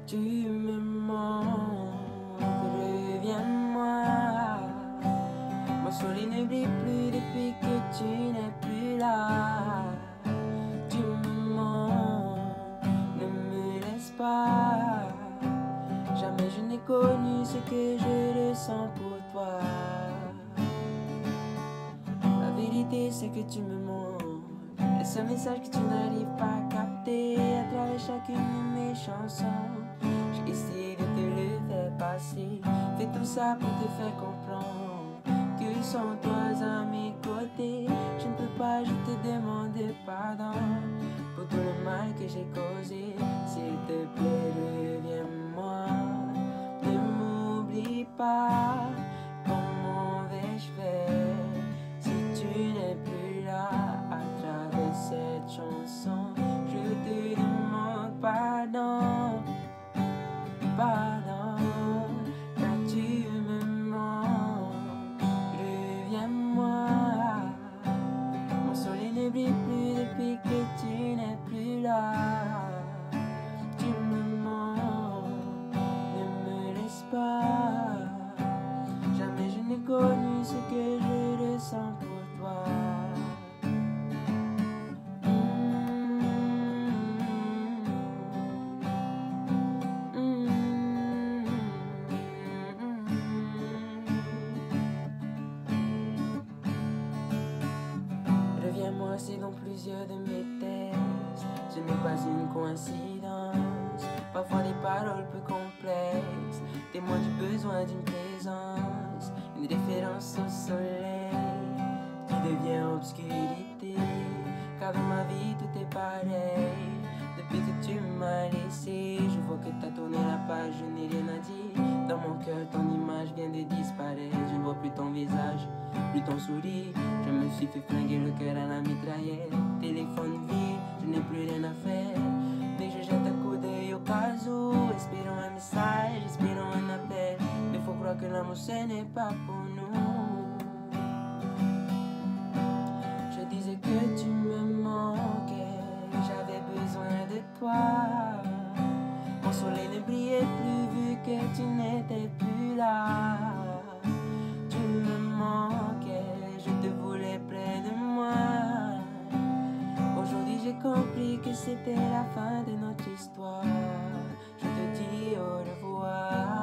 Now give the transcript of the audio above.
Tu me manques, reviens-moi. Mon soleil ne brille plus depuis que tu n'es plus là. Tu me manques, ne me laisse pas. Jamais je n'ai connu ce que je ressens pour toi. La vérité c'est que tu me manques. Et ce message que tu n'arrives pas à capter à travers chacune de mes chansons. J'ai essayé de te le faire passer. Fais tout ça pour te faire comprendre que sans toi à mes côtés, je ne peux pas, je te demande pardon pour tout le mal que j'ai causé. S'il te plaît, reviens-moi. Ne m'oublie pas. Comment vais-je faire si tu n'es plus là? À travers cette chanson, je te demande pardon, pardon, car tu me manques. Reviens-moi. Mon soleil ne brille plus depuis que tu n'es plus là. Tu me manques, ne me laisse pas. Jamais je n'ai connu ce que je ressens pour toi. Reviens-moi, c'est dans plusieurs de mes textes. Ce n'est pas une coïncidence. Parfois des paroles peu complexes témoignent du besoin d'une présence, une référence au soleil qui devient obscurité. Car dans ma vie tout est pareil. Depuis que tu m'as laissé, je vois que t'as tourné la page, je n'ai rien à dire. Dans mon cœur, ton image vient de disparaître. Je ne vois plus ton visage, plus ton sourire. Je me suis fait flinguer le cœur à la mitraillette. Téléphone vide, je n'ai plus rien à faire. Dès que je jette un coup d'œil au cas où, espérons un message, espérons un appel. Mais faut croire que l'amour ce n'est pas pour nous. Je disais que tu me manquais, j'avais besoin de toi. Mon soleil ne brillait plus vu que tu n'étais plus là. Tu me manquais, je te voulais près de moi. Aujourd'hui j'ai compris que c'était la fin de notre histoire. Je te dis au revoir.